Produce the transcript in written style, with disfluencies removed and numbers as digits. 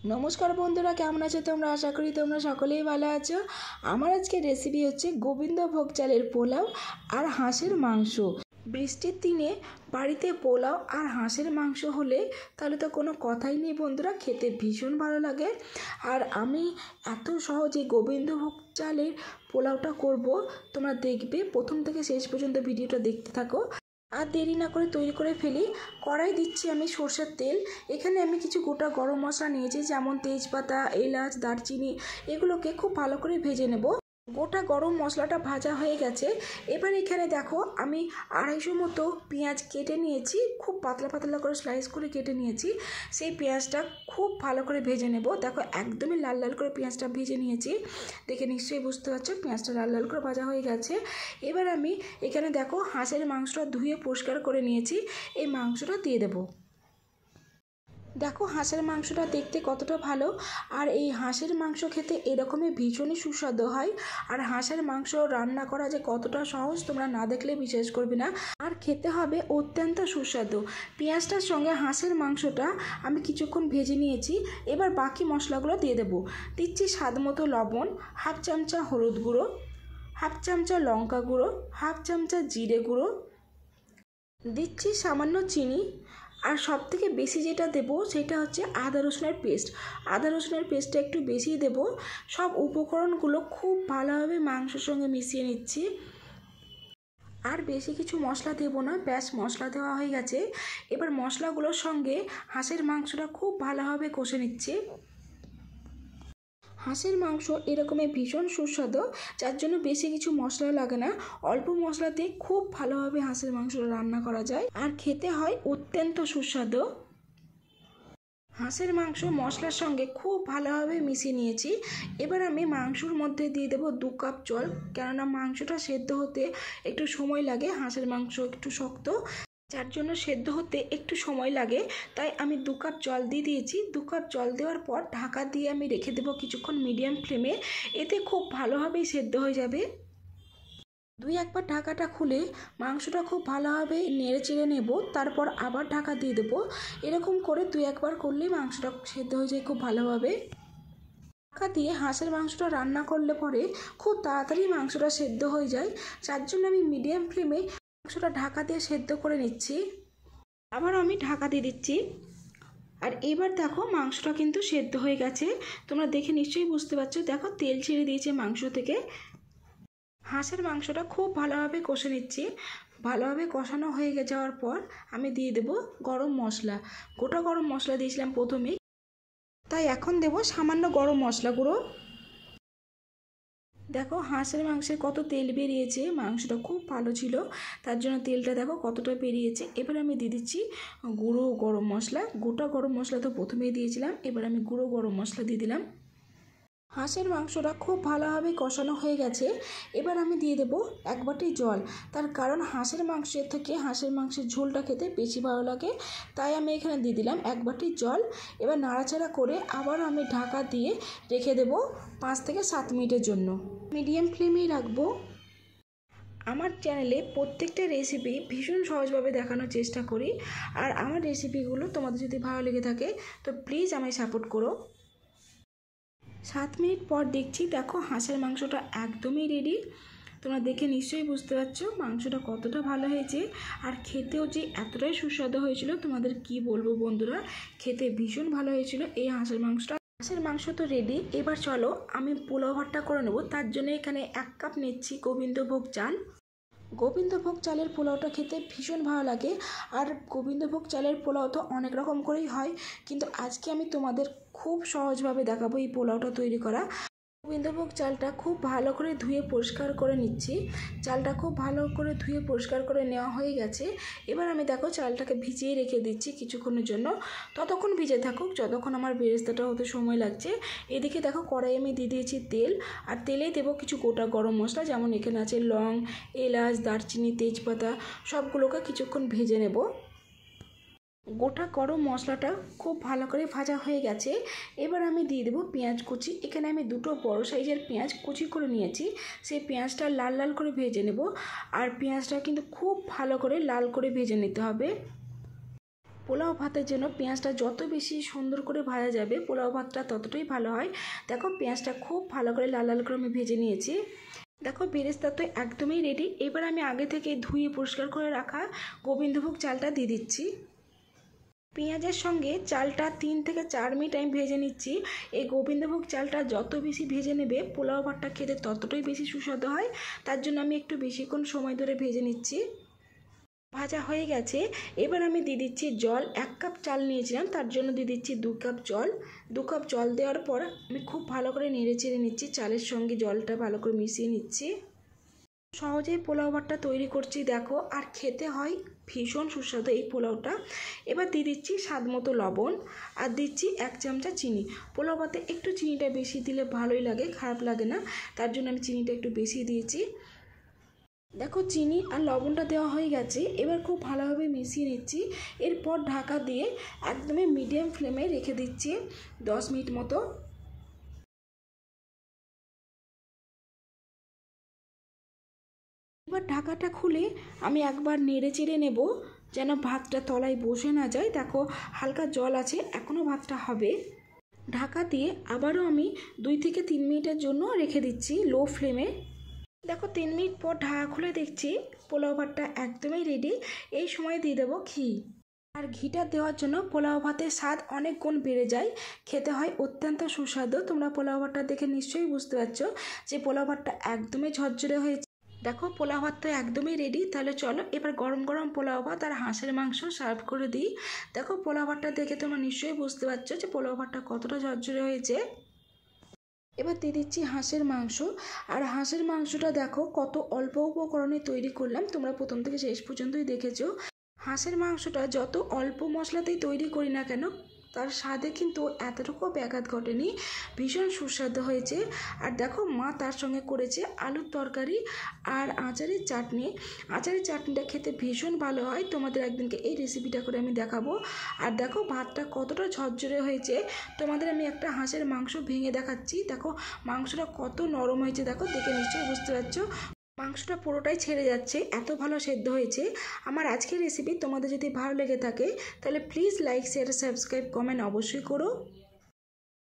নমস্কার বন্ধুরা, কেমন আছো তোমরা? আশা করি তোমরা সকলেই ভালো আছো। আমার আজকে রেসিপি হচ্ছে গোবিন্দভোগ চালের পোলাও আর হাঁসের মাংস। বৃষ্টির দিনে বাড়িতে পোলাও আর হাঁসের মাংস হলে তাহলে তো কোনো কথাই নেই বন্ধুরা, খেতে ভীষণ ভালো লাগে। আর আমি এত সহজে গোবিন্দভোগ চালের পোলাওটা করব, তোমরা দেখবে প্রথম থেকে শেষ পর্যন্ত ভিডিওটা দেখতে থাকো। আর দেরি না করে তৈরি করে ফেলি। কড়াই দিচ্ছি আমি সরষের তেল। এখানে আমি কিছু গোটা গরম মশলা নিয়েছি, যেমন তেজপাতা, এলাচ, দারচিনি, এগুলোকে খুব ভালো করে ভেজে নেব। গোটা গরম মশলাটা ভাজা হয়ে গেছে। এবার এখানে দেখো আমি 250 মতো পেঁয়াজ কেটে নিয়েছি, খুব পাতলা পাতলা করে স্লাইস করে কেটে নিয়েছি। সেই পেঁয়াজটা খুব ভালো করে ভেজে নেব। দেখো একদমই লাল লাল করে পেঁয়াজটা ভেজে নিয়েছি, দেখে নিশ্চয়ই বুঝতে পারছো পেঁয়াজটা লাল লাল করে ভাজা হয়ে গেছে। এবার আমি এখানে দেখো হাঁসের মাংসটা ধুয়ে পরিষ্কার করে নিয়েছি, এই মাংসটা দিয়ে দেবো। দেখো হাঁসের মাংসটা দেখতে কতটা ভালো, আর এই হাঁসের মাংস খেতে এরকমই ভীষণই সুস্বাদু হয়। আর হাঁসের মাংস রান্না করা যে কতটা সহজ তোমরা না দেখলে বিশ্বাস করবে না, আর খেতে হবে অত্যন্ত সুস্বাদু। পেঁয়াজটার সঙ্গে হাঁসের মাংসটা আমি কিছুক্ষণ ভেজে নিয়েছি। এবার বাকি মশলাগুলো দিয়ে দেবো। দিচ্ছি স্বাদ মতো লবণ, হাফ চামচা হলুদ গুঁড়ো, হাফ চামচা লঙ্কা গুঁড়ো, হাফ চামচা জিরে গুঁড়ো, দিচ্ছি সামান্য চিনি। আর সব থেকে বেশি যেটা দেবো সেটা হচ্ছে আদা রসুনের পেস্ট। আদা রসুনের পেস্টটা একটু বেশি দেবো। সব উপকরণগুলো খুব ভালোভাবে মাংসের সঙ্গে মিশিয়ে নিচ্ছি। আর বেশি কিছু মশলা দেবো না, ব্যাস মশলা দেওয়া হয়ে গেছে। এবার মশলাগুলোর সঙ্গে হাঁসের মাংসটা খুব ভালোভাবে কষে নিচ্ছি। হাঁসের মাংস এরকমই ভীষণ সুস্বাদু, যার জন্য বেশি কিছু মশলা লাগে না। অল্প মশলাতে খুব ভালোভাবে হাঁসের মাংসটা রান্না করা যায়, আর খেতে হয় অত্যন্ত সুস্বাদু। হাঁসের মাংস মশলার সঙ্গে খুব ভালোভাবে মিশিয়ে নিয়েছি। এবার আমি মাংসর মধ্যে দিয়ে দেবো 2 কাপ জল, কেননা মাংসটা সেদ্ধ হতে একটু সময় লাগে। হাঁসের মাংস একটু শক্ত, যার জন্য সেদ্ধ হতে একটু সময় লাগে। তাই আমি 2 কাপ জল দিয়ে দিয়েছি। 2 কাপ জল দেওয়ার পর ঢাকা দিয়ে আমি রেখে দেবো কিছুক্ষণ মিডিয়াম ফ্লেমে। এতে খুব ভালোভাবেই সেদ্ধ হয়ে যাবে। 2-1 বার ঢাকাটা খুলে মাংসটা খুব ভালোভাবে নেড়ে চেড়ে নেব, তারপর আবার ঢাকা দিয়ে দেবো। এরকম করে 2-1 বার করলেই মাংসটা সেদ্ধ হয়ে যায় খুব ভালোভাবে। ঢাকা দিয়ে হাঁসের মাংসটা রান্না করলে পরে খুব তাড়াতাড়ি মাংসটা সেদ্ধ হয়ে যায়, যার জন্য আমি মিডিয়াম ফ্লেমে মাংসটা ঢাকা দিয়ে সেদ্ধ করে নিচ্ছি। আবার আমি ঢাকা দিয়ে দিচ্ছি। আর এবার দেখো মাংসটা কিন্তু সেদ্ধ হয়ে গেছে, তোমরা দেখে নিশ্চয়ই বুঝতে পারছো। দেখো তেল ছেড়ে দিয়েছে মাংস থেকে। হাঁসের মাংসটা খুব ভালোভাবে কষে নিচ্ছি। ভালোভাবে কষানো হয়ে যাওয়ার পর আমি দিয়ে দেবো গরম মশলা। গোটা গরম মশলা দিয়েছিলাম প্রথমেই, তাই এখন দেবো সামান্য গরম মশলা গুঁড়ো। দেখো হাঁসের মাংসে কত তেল বেরিয়েছে, মাংসটা খুব ভালো ছিল, তার জন্য তেলটা দেখো কতটা বেরিয়েছে। এবার আমি দিয়ে দিচ্ছি গুঁড়ো গরম মশলা। গোটা গরম মশলা তো প্রথমেই দিয়েছিলাম, এবার আমি গুঁড়ো গরম মশলা দিয়ে দিলাম। হাঁসের মাংসটা খুব ভালোভাবে কষানো হয়ে গেছে। এবার আমি দিয়ে দেবো 1 বাটি জল, তার কারণ হাঁসের মাংসের থেকে হাঁসের মাংসের ঝোলটা খেতে বেশি ভালো লাগে, তাই আমি এখানে দিয়ে দিলাম 1 বাটি জল। এবার নাড়াচাড়া করে আবার আমি ঢাকা দিয়ে রেখে দেবো 5 থেকে 7 মিনিটের জন্য। মিডিয়াম ফ্লেমেই রাখবো। আমার চ্যানেলে প্রত্যেকটা রেসিপি ভীষণ সহজভাবে দেখানোর চেষ্টা করি, আর আমার রেসিপিগুলো তোমাদের যদি ভালো লেগে থাকে তো প্লিজ আমায় সাপোর্ট করো। 7 মিনিট পর দেখছি, দেখো হাঁসের মাংসটা একদমই রেডি। তোমরা দেখে নিশ্চয়ই বুঝতে পারছো মাংসটা কতটা ভালো হয়েছে, আর খেতেও যে এতটাই সুস্বাদু হয়েছিল তোমাদের কি বলবো বন্ধুরা, খেতে ভীষণ ভালো হয়েছিল এই হাঁসের মাংসটা। হাঁসের মাংস তো রেডি, এবার চলো আমি পোলাও ভাতটা করে নেবো। তার জন্য এখানে 1 কাপ নিচ্ছি গোবিন্দভোগ চাল। গোবিন্দভোগ চালের পোলাওটা খেতে ভীষণ ভালো লাগে। আর গোবিন্দভোগ চালের পোলাও তো অনেক রকম করেই হয়, কিন্তু আজকে আমি তোমাদের খুব সহজভাবে দেখাবো এই পোলাওটা তৈরি করা। গোবিন্দভোগ চালটা খুব ভালো করে ধুয়ে পরিষ্কার করে নিচ্ছি। চালটা খুব ভালো করে ধুয়ে পরিষ্কার করে নেওয়া হয়ে গেছে। এবার আমি দেখো চালটাকে ভিজিয়ে রেখে দিচ্ছি কিছুক্ষণের জন্য। ততক্ষণ ভিজে থাকুক যতক্ষণ আমার বেরেস্তাটা হতে সময় লাগছে। এদিকে দেখো কড়াই আমি দিয়ে দিয়েছি তেল, আর তেলেই দেবো কিছু গোটা গরম মশলা, যেমন এখানে আছে লং, এলাচ, দারচিনি, তেজপাতা, সবগুলোকে কিছুক্ষণ ভেজে নেব। গোটা গরম মশলাটা খুব ভালো করে ভাজা হয়ে গেছে। এবার আমি দিয়ে দেবো পেঁয়াজ কুচি। এখানে আমি 2টো বড় সাইজের পেঁয়াজ কুচি করে নিয়েছি। সেই পেঁয়াজটা লাল লাল করে ভেজে নেব, আর পেঁয়াজটা কিন্তু খুব ভালো করে লাল করে ভেজে নিতে হবে। পোলাও ভাতের জন্য পেঁয়াজটা যত বেশি সুন্দর করে ভাজা যাবে পোলাও ভাতটা ততটাই ভালো হয়। দেখো পেঁয়াজটা খুব ভালো করে লাল লাল করে আমি ভেজে নিয়েছি। দেখো বেরেস্তা তো একদমই রেডি। এবার আমি আগে থেকে ধুয়ে পরিষ্কার করে রাখা গোবিন্দভোগ চালটা দিয়ে দিচ্ছি। পেঁয়াজের সঙ্গে চালটা 3 থেকে 4 মিনিট আমি ভেজে নিচ্ছি। এই গোবিন্দভোগ চালটা যত বেশি ভেজে নেবে পোলাও ভাতটা খেতে ততটাই বেশি সুস্বাদু হয়। তার জন্য আমি একটু বেশিক্ষণ সময় ধরে ভেজে নিচ্ছি। ভাজা হয়ে গেছে। এবার আমি দিয়ে দিচ্ছি জল। 1 কাপ চাল নিয়েছিলাম, তার জন্য দিয়ে দিচ্ছি 2 কাপ জল। 2 কাপ জল দেওয়ার পর আমি খুব ভালো করে নেড়ে চেড়ে নিচ্ছি, চালের সঙ্গে জলটা ভালো করে মিশিয়ে নিচ্ছি। সহজেই পোলাও ভাতটা তৈরি করছি দেখো, আর খেতে হয় ভীষণ সুস্বাদু এই পোলাওটা। এবার দিয়ে দিচ্ছি স্বাদ মতো লবণ আর দিচ্ছি 1 চামচা চিনি। পোলাও ভাতে একটু চিনিটা বেশি দিলে ভালোই লাগে, খারাপ লাগে না, তার জন্য আমি চিনিটা একটু বেশি দিয়েছি। দেখো চিনি আর লবণটা দেওয়া হয়ে গেছে। এবার খুব ভালোভাবে মিশিয়ে নিচ্ছি। এরপর ঢাকা দিয়ে একদমই মিডিয়াম ফ্লেমে রেখে দিচ্ছি 10 মিনিট মতো। এবার ঢাকাটা খুলে আমি একবার নেড়ে চেড়ে নেব যেন ভাতটা তলায় বসে না যায়। দেখো হালকা জল আছে, এখনও ভাতটা হবে। ঢাকা দিয়ে আবারও আমি 2 থেকে 3 মিনিটের জন্য রেখে দিচ্ছি লো ফ্লেমে। দেখো 3 মিনিট পর ঢাকা খুলে দেখছি পোলাও ভাতটা একদমই রেডি। এই সময় দিয়ে দেবো ঘি। আর ঘিটা দেওয়ার জন্য পোলাও ভাতের স্বাদ অনেক গুণ বেড়ে যায়, খেতে হয় অত্যন্ত সুস্বাদু। তোমরা পোলাও ভাতটা দেখে নিশ্চয়ই বুঝতে পারছো যে পোলাও ভাতটা একদমই ঝরঝরে হয়েছে। দেখো পোলাও ভাত তো একদমই রেডি। তাহলে চলো এবার গরম গরম পোলাও ভাত আর হাঁসের মাংস সার্ভ করে দিই। দেখো পোলাও ভাতটা দেখে তোমরা নিশ্চয়ই বুঝতে পারছো যে পোলাও ভাতটা কতটা ঝরঝরে হয়েছে। এবার দিয়ে দিচ্ছি হাঁসের মাংস। আর হাঁসের মাংসটা দেখো কত অল্প উপকরণে তৈরি করলাম, তোমরা প্রথম থেকে শেষ পর্যন্তই দেখেছো। হাঁসের মাংসটা যত অল্প মশলাতেই তৈরি করি না কেন তার স্বাদে কিন্তু এতটুকু ব্যাঘাত ঘটেনি, ভীষণ সুস্বাদু হয়েছে। আর দেখো মা তার সঙ্গে করেছে আলুর তরকারি আর আচারের চাটনি। আচারের চাটনিটা খেতে ভীষণ ভালো হয়, তোমাদের একদিনকে এই রেসিপিটা করে আমি দেখাবো। আর দেখো ভাতটা কতটা ঝরঝরে হয়েছে, তোমাদের আমি একটা হাঁসের মাংস ভেঙে দেখাচ্ছি। দেখো মাংসটা কত নরম হয়েছে, দেখো দেখে নিশ্চয়ই বুঝতে পারছো মাংসটা পুরোটাই ছেড়ে যাচ্ছে, এত ভালো সেদ্ধ হয়েছে। আমার আজকের রেসিপি তোমাদের যদি ভালো লেগে থাকে তাহলে please like share subscribe comment অবশ্যই করো।